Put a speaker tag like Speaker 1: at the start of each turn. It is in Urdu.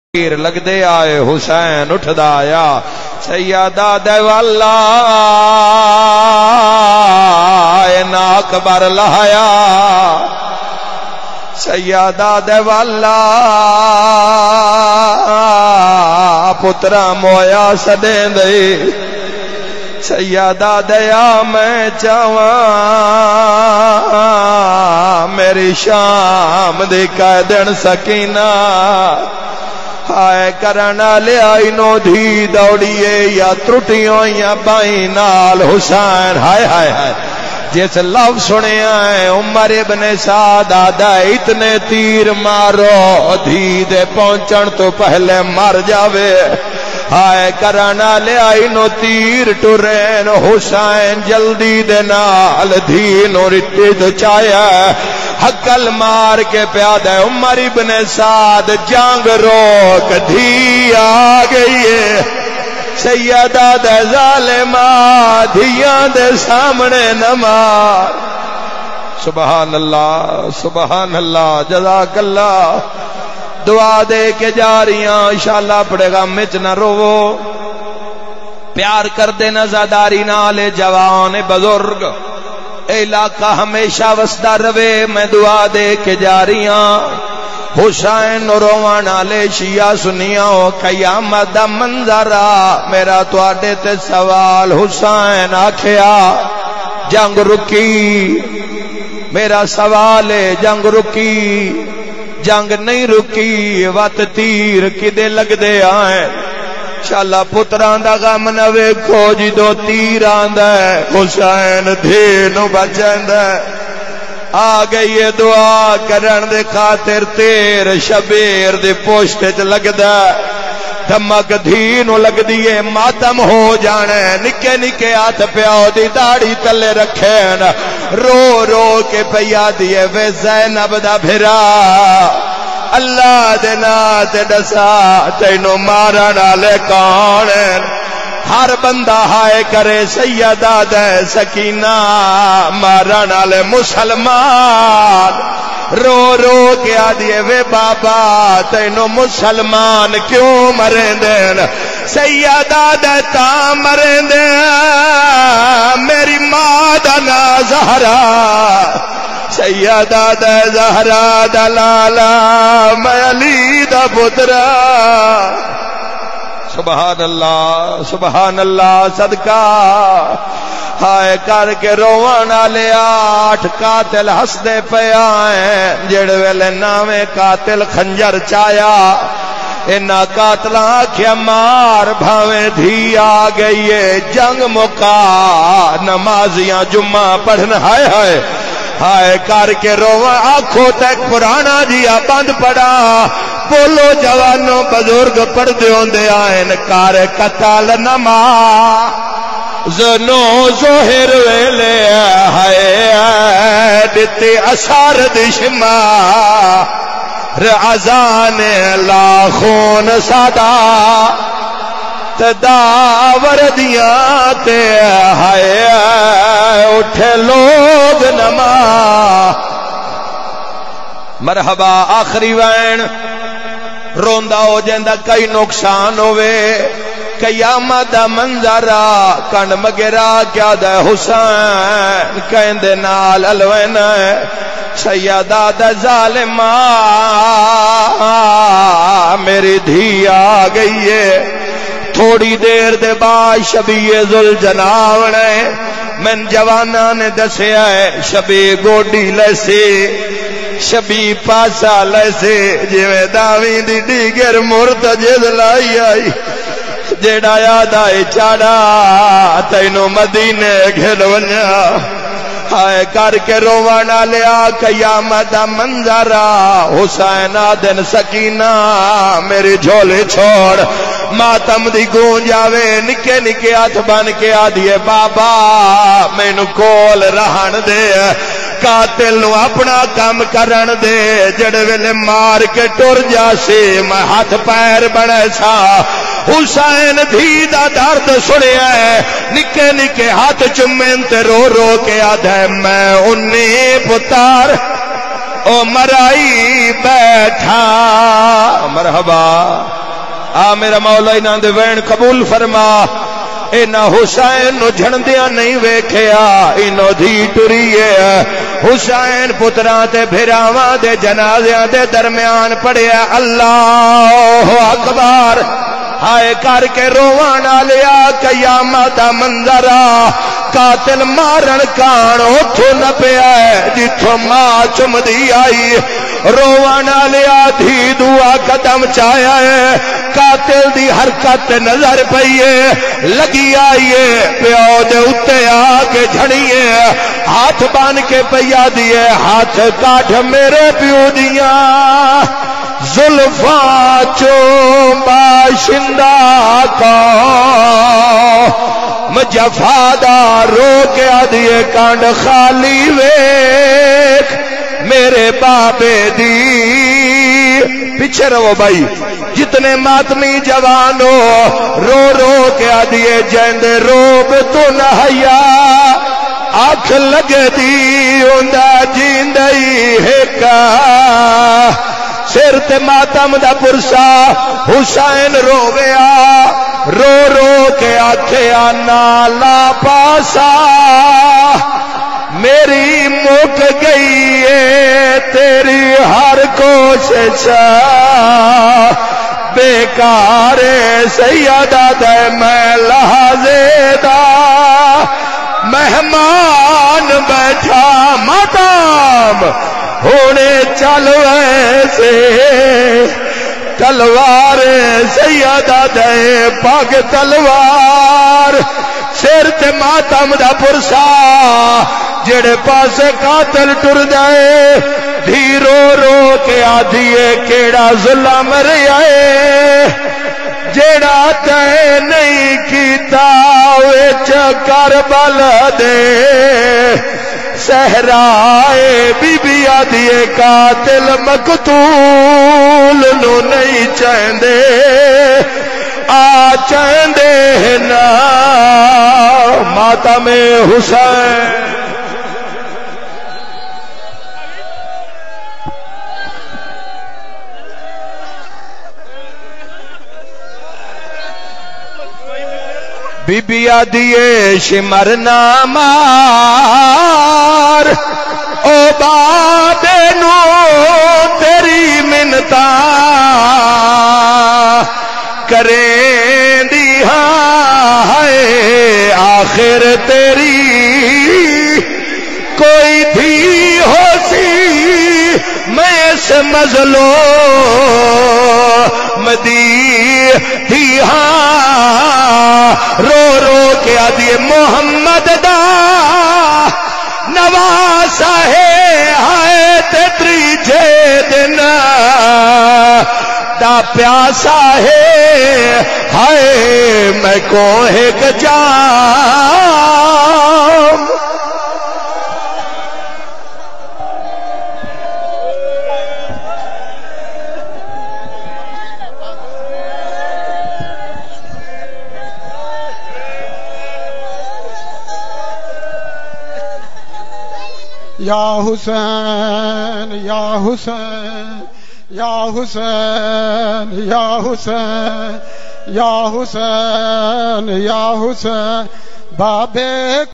Speaker 1: تیر لگ دے آئے حسین اٹھدا آیا سیدہ دے والا نا اکبر لہایا سیدہ دے والا پترا مویا سدیں دے سیدہ دیا میں چاواں میری شام دی قیدن سکینہ ہائے کرنا لے آئی نو دھی دوڑیے یا ترٹیوں یا بائیں نال حسین ہائے ہائے ہائے جس لفظ سنے آئے عمر ابن سعد آدھا اتنے تیر مارو دھی دے پہنچن تو پہلے مر جاوے ہائے کرانا لے آئی نو تیر ٹرین حسین جلدی دے نال دھی نو رٹی تو چایا حقل مار کے پیادہ عمر ابن سعد جانگ روک دھی آ گئی ہے سیدہ دے ظالمہ دھیاں دے سامنے نمار سبحان اللہ جزاک اللہ دعا دے کے جاریاں انشاءاللہ پڑے گا مچ نہ روو پیار کر دے نزاداری نالے جوان بزرگ علاقہ ہمیشہ وسدا روے میں دعا دے کے جاریاں حسین روان والے شیعہ سنیاں قیامت دا منظرہ میرا تواڈے تے سوال حسین آکھیا جنگ رکی میرا سوال ہے جنگ رکی جنگ نہیں رکی وت تیر کدے لگ دے آئے انشاءاللہ پتران دا غم نہ ویکھو جدو تیر آندا ہے حسین دھینو بچیندا ہے آ گئی ہے دعا کرن دے خاطر تیر شبیر دے پوشت چ لگدا دھمک دھی نو لگ دیے ماتم ہو جانے نکے نکے ہاتھ پیاؤ دی داڑھی تلے رکھے رو رو کے پیا دیے وے زینب دا بھرا اللہ دے نات دسا تینو مارن والے کون ہر بندہ ہائے کرے سیدہ دے سکینہ مارن والے مسلمان رو رو کے آدھیے وے بابا تینو مسلمان کیوں مریں دین سیدہ دے تا مریں دین میری ماں دا نا زہرا سیدہ دے زہرا دلالا میں علی دا پترا سبحان اللہ صدقہ ہائے کر کے روان والے 8 قاتل ہسدے پیا جڑ ویلے ناویں قاتل خنجر چایا انہاں قاتلاں آکھیا مار بھاویں دھی آ گئی ہے جنگ مکا نمازیاں جمعہ پڑھن ہائے ہائے ہائے کر کے روان آنکھوں تک پرانا جیا بند پڑا بولو جوانوں بزرگ پڑھ دے ہوندے آئین کار قتال نماز نو ظہر ویلے ہائے دیتے اثار دشما رعزان لاخون سادا تدا وردیاں تے ہائے اٹھے لوگ نماز مرحبا آخری وین روندا ہو جیندا کئی نقصان ہوئے قیامت دا منظرہ کن مگرا کیا دے حسین کہندے نال الوینا ہے سیدہ دے ظالمہ میری دھی آ گئی ہے تھوڑی دیر دے بعد شبی ذوالجناب نے من جوانا نے دسیا ہے شبی گوڈی لیسی شبی پاسا لیسے جویں داویں دی ڈیگر مرتجز لائی آئی جیڑا یاد آئی چاڑا تینو مدینے گھر ونیا ہائے کر کے روانا لیا قیامت دا منظرہ حسین آدن سکینہ میری جھولے چھوڑ ماتم دی گونج آوے نکے نکے ہاتھ بن کے آدھیے بابا مینو کول رہن دے قاتل نو اپنا کام کرن دے جڑ ویلے مار کے ٹر جاسے میں ہاتھ پیر بنے سا حسین دھی دا درد سنیا ہے نکے نکے ہاتھ چمین تے رو رو کے آدھے میں انہیں پتار او مرائی بیٹھا مرحبا میرا مولا انہاں دے وین قبول فرما اینا حسین نو جھندیاں نہیں ویکھیا انہوں دھی ٹری ہے حسین پتراں تے بھراواں دے جنازیاں دے درمیان پڑھیا اللہ اکبر ہائے کر کے روان لیا قیامت دا منظر قاتل مارن کان اوتھو نہ پیا جتھوں ماں چمدی آئی روان لیا دھی دعا قدم چایا ہے قاتل دی حرکت نظر پئیے لگی آئیے پیو دے اتے آ کے جھڑیے ہاتھ بان کے پیا دیے ہاتھ کاٹ میرے پیو دیاں زلفا چوں باشندہ کا مجفادار رو کے آدھیے کانڈ خالی ویک میرے بابے دی پیچھے رہو بھائی جتنے ماتمی جوانو رو رو کے آدھیے جیندے روب تو نہ حیا آنکھ لگے دی اندہ جیندئی ہے کا سر تے ماتم دا پرسا حسین رو گیا رو رو کے آکھیا نالا پاسا میری مک گئی ہے تیری ہر کوشش بیکار سیدہ دے میں لحظے دا مہمان بیٹھا ماتم ہونے چل ویسے تلوار سیدہ دے پاک تلوار سر تے ماتم دا پرسا جڑے پاسے قاتل ٹر جائے دھی رو رو کے آدھیے کیڑا ظلم رہے جڑا تے نہیں کیتا وچ کربل دے صحرائے بی بی آدھیے قاتل مقتول نو نہیں چاہندے آ چاہندے نا ماتم حسین بی بی آدھیے شمر نامار او بابے نو تیری منتا کریں دی ہاں آخر تیری کوئی تھی ہو سی میں سے مظلو مدی تھی ہاں رو رو کے آدھیے محمد دا نواسا ہے ہائے تیجے دن دا پیاسا ہے ہائے میں کوہ جام
Speaker 2: یا حسین یا حسین یا حسین یا حسین یا حسین یا حسین بابے